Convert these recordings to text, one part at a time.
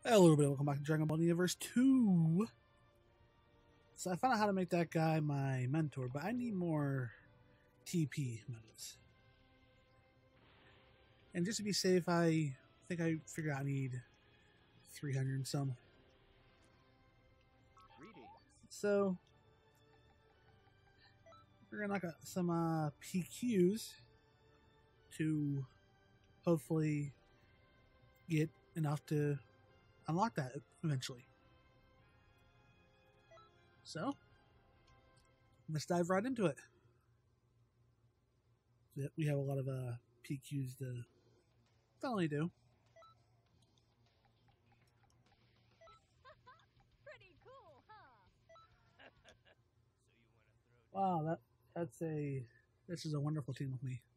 Hello, everybody. Welcome back to Dragon Ball Universe 2. So I found out how to make that guy my mentor, but I need more TP modes. And just to be safe, I think I figured out I need 300 and some. So we're gonna knock out some PQs to hopefully get enough to unlock that eventually. So let's dive right into it. We have a lot of PQs to finally do. Pretty cool, huh? Wow, this is a wonderful team with me.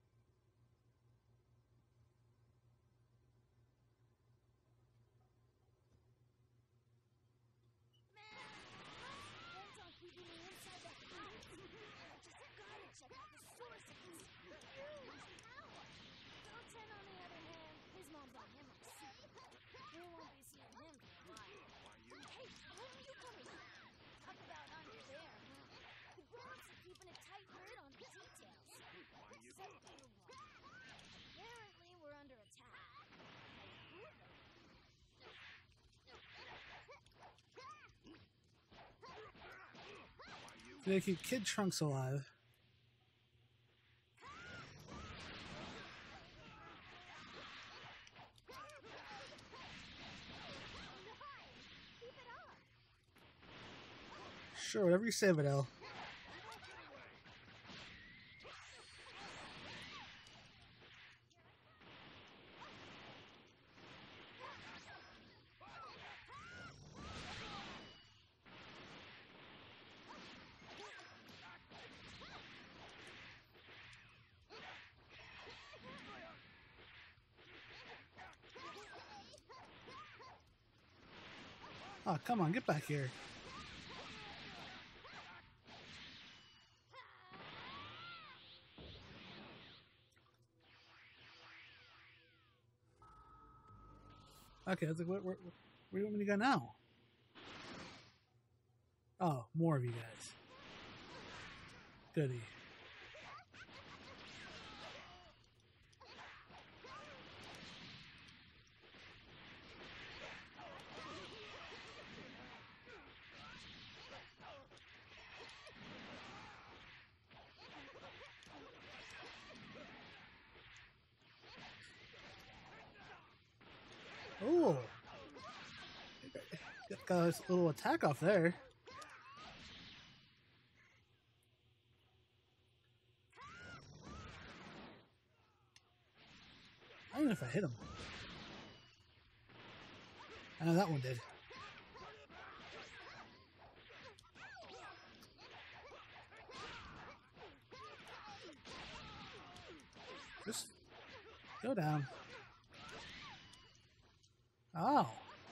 Apparently, we're under attack. They keep Kid Trunks alive. Sure, whatever you say, Videl. Oh, come on, get back here. Okay, I was like, where do you want me to go now? Oh, more of you guys. Goody. Oh, got a little attack off there. I don't know if I hit him. I know that one did. Just go down. Oh.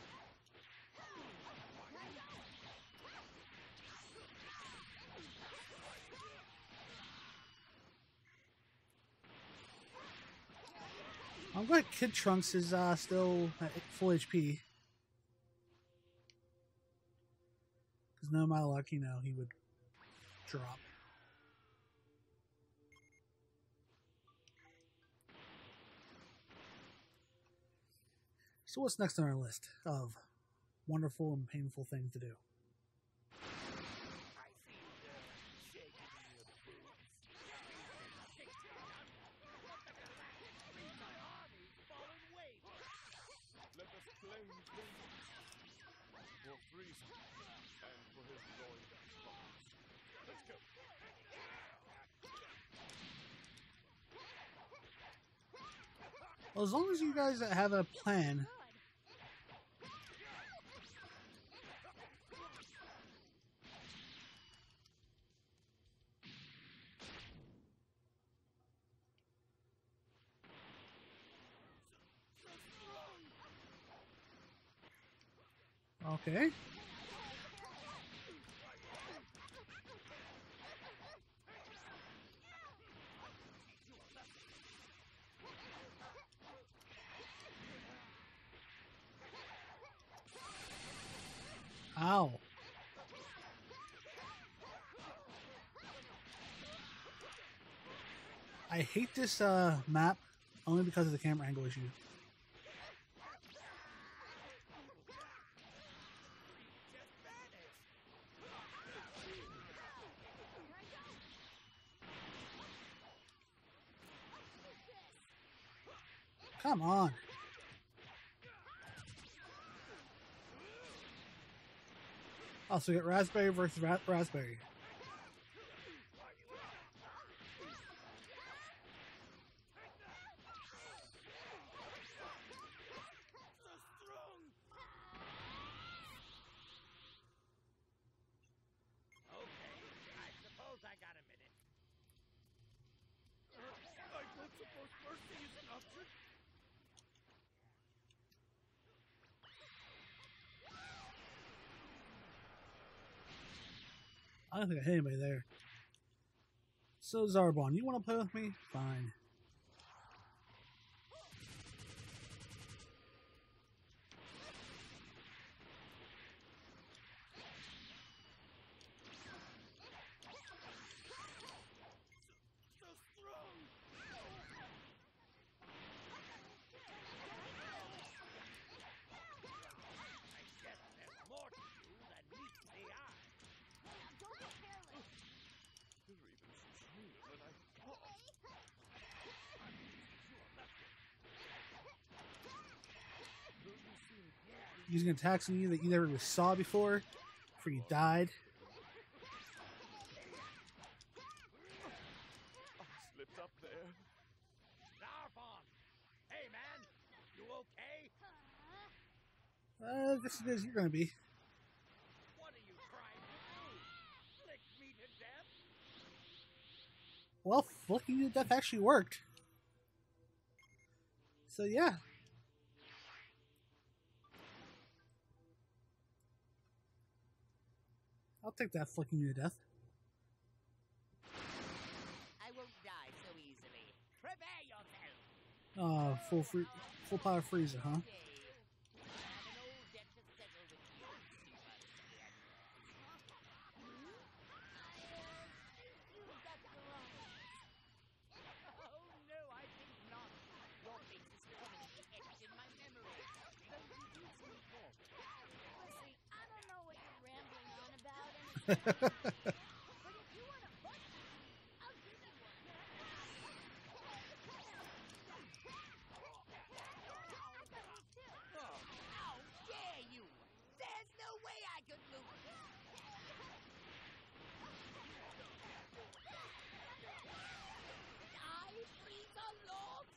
I'm glad Kid Trunks is still at full HP. Because no matter luck, you know, he would drop. So what's next on our list of wonderful and painful things to do? Well, as long as you guys have a plan. Okay. Ow. I hate this map only because of the camera angle issue. Come on. Oh, so we get Raspberry versus Raspberry. I don't think I hit anybody there. So Zarbon, you want to play with me? Fine. Using attacks on you that you never even saw before you died. I slipped up there. Zarbon! Hey man, you okay? This is as you're gonna be. What are you trying to do? Flick me to death? Well, flicking you to death actually worked. So yeah. I'll take that flicking you to death. I won't die so easily. Prepare yourself! Full power freezer, huh? But if you want a butt, I'll give you one. How dare you! There's no way I could lose! I free the lords!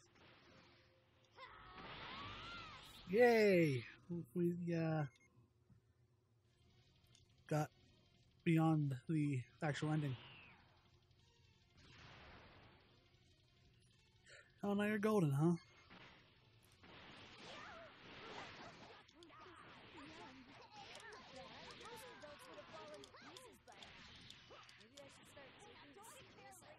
Yay! We got beyond the actual ending. Oh, now you're golden, huh? Most adults would have fallen to pieces by now. Maybe I should start taking this seriously.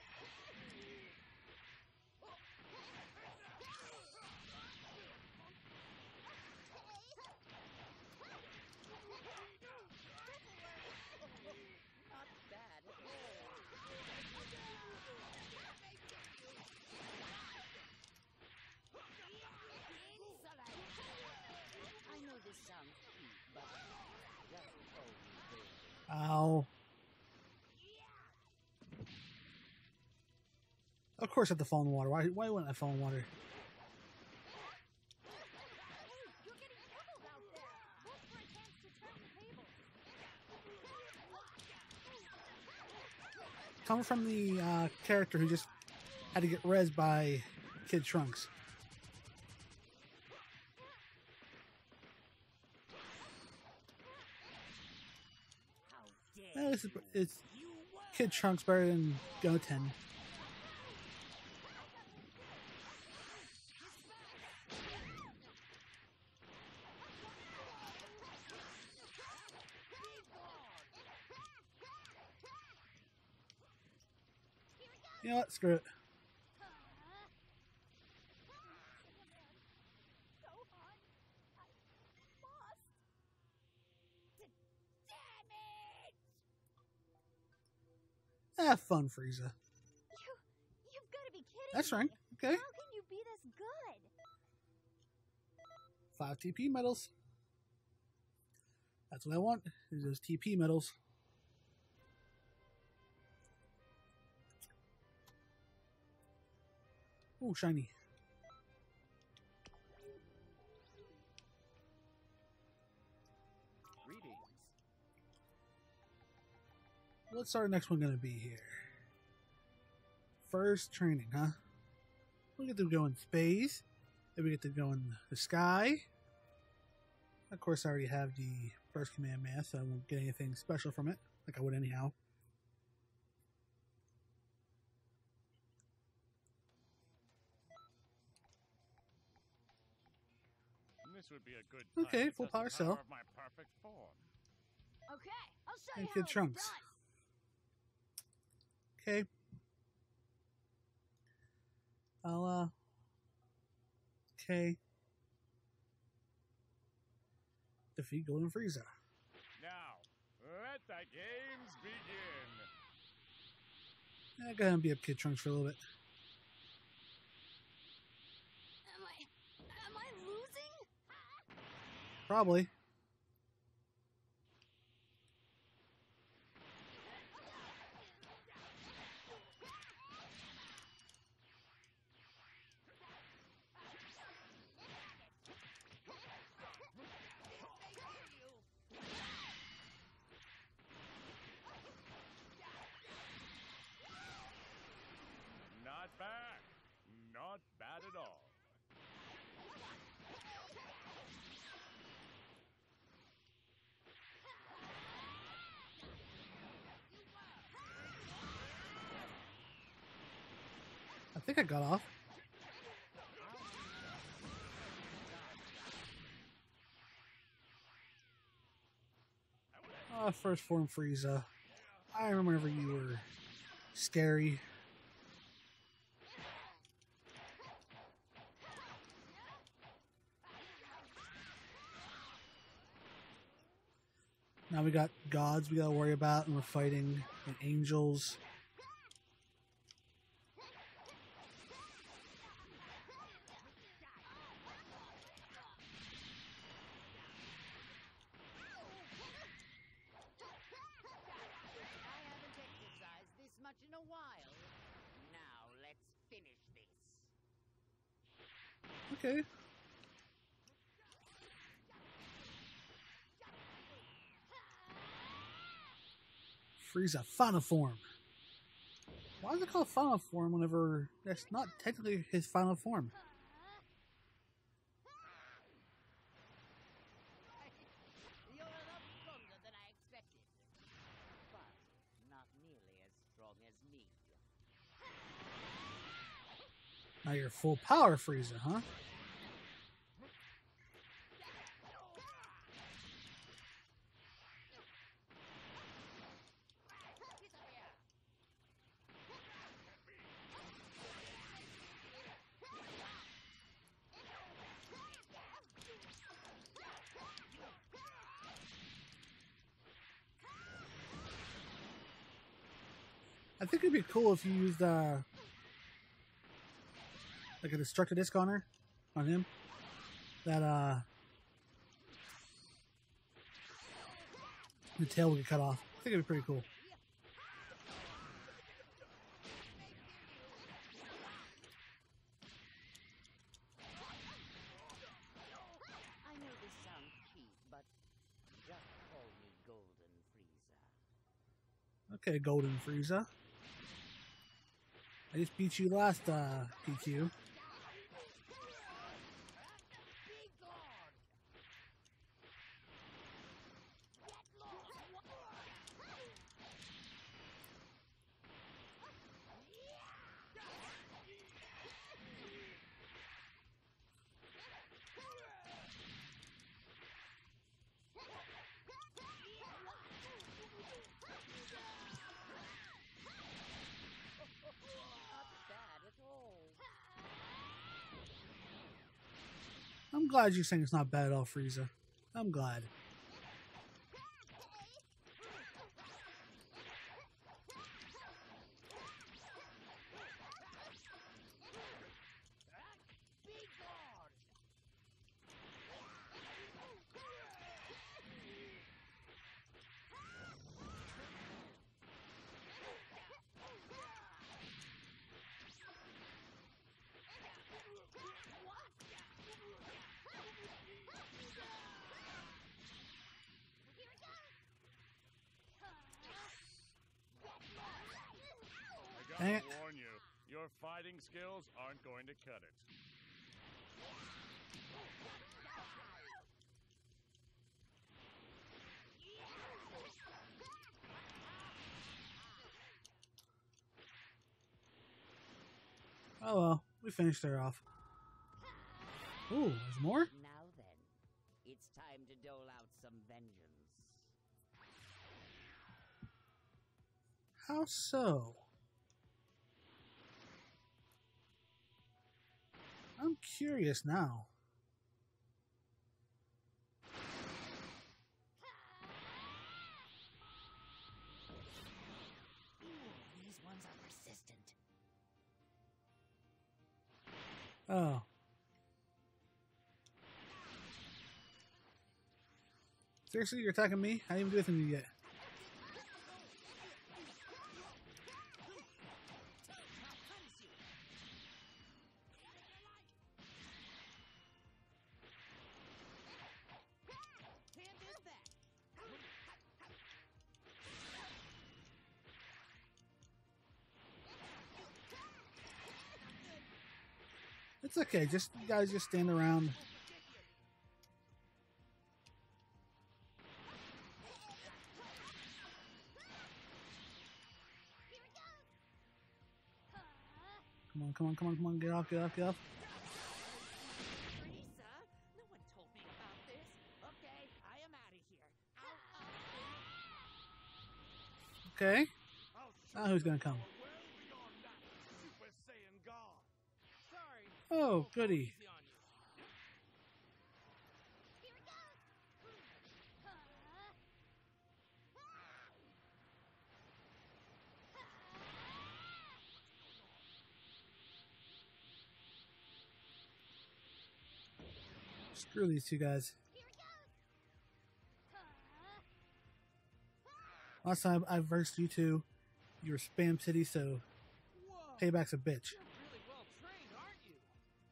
Not bad at all. I know this sounds cute, but that's only fair. Ow. Of course I have to fall in the water. Why wouldn't I fall in the water? You're getting pickled out there. Look for a chance to turn the tables. Coming from the character who just had to get rezzed by Kid Trunks. How dare It's you were! Kid Trunks better than Goten. You know what? Screw it. Gohan, I lost. Have fun, Frieza. You've got to be kidding That's me. right. Okay. How can you be this good? 5 TP medals. That's what I want, is those TP medals. Oh, shiny. Greetings. What's our next one going to be here? First training, huh? We get to go in space. Then we get to go in the sky. Of course, I already have the first command math, so I won't get anything special from it, like I would anyhow. This would be a good time Okay, to full test the power cell. of my perfect form. Okay, I'll show And you Kid how Trunks. it's done. Okay. Okay. Defeat Golden Frieza. Now, let the games begin. Go ahead and beat up Kid Trunks for a little bit. Am I losing? Probably. Not bad. Not bad at all. I think I got off. First form Frieza. I remember whenever you were scary. Now we got gods we gotta worry about, and we're fighting and angels. I haven't exercised this much in a while. Now let's finish this. Okay. Frieza, final form. Why is it called final form whenever that's not technically his final form? You're a lot stronger than I expected. But not nearly as strong as me. Now you're full power Frieza, huh? I think it'd be cool if you used like a destructive disc on him. That the tail would get cut off. I think it'd be pretty cool. I know this sounds cheap, but just call me Golden Frieza. Okay, Golden Frieza. I just beat you last PQ. Not bad at all. I'm glad you're saying it's not bad at all, Frieza. I'm glad. Dang it. warn you, your fighting skills aren't going to cut it. Oh well, we finished her off. Ooh, there's more? Now then, it's time to dole out some vengeance. How so? I'm curious now. These ones are persistent. Oh. Seriously, you're attacking me? I didn't even do anything to you yet. It's okay, just you guys just stand around. Come on, come on, come on, come on, get off, get off, get off. Teresa, no one told me about this. Okay, I am out of here. Okay. Now who's gonna come? Well beyond that, Super Saiyan God. Sorry. Oh, goody. Easy on you. Here it goes! Screw these two guys. Here it goes! Last time I versed you two, you were Spam City, so Whoa. payback's a bitch. You're really well trained, aren't you?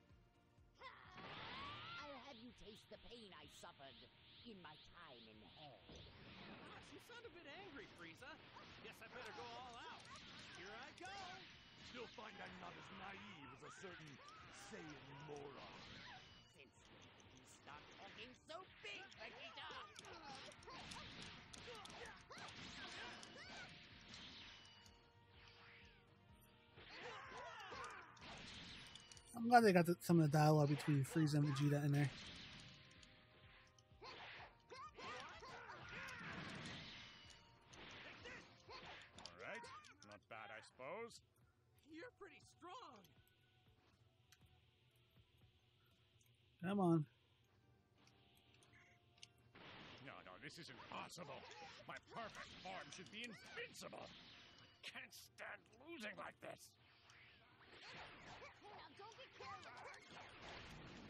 I'll have you taste the pain I suffered in my time in hell. Gosh, you sound a bit angry, Frieza. Guess I better go all out. Here I go. You'll find I'm not as naive as a certain Saiyan moron. Since when did you start talking so big, Vegeta? I'm glad they got some of the dialogue between Frieza and Vegeta in there. Alright, not bad, I suppose. You're pretty strong. Come on. No, this isn't possible. My perfect form should be invincible. I can't stand losing like this. Now don't get careless!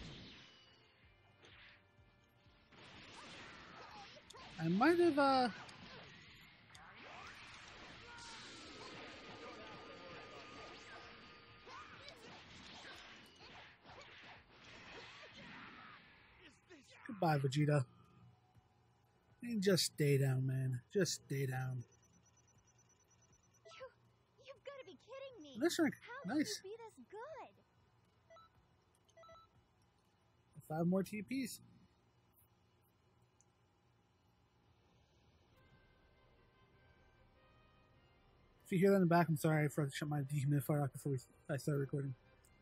I might have, Goodbye, Vegeta. And just stay down, man. Just stay down. You've got to be kidding me! This rank, How nice. can you be this good? 5 more TPs. If you hear that in the back, I'm sorry. I forgot to shut my dehumidifier off before I started recording.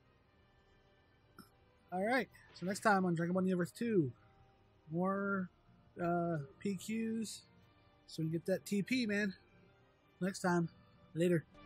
Alright, so next time on Dragon Ball Universe 2, more PQs, so we can get that TP, man. Next time. Later.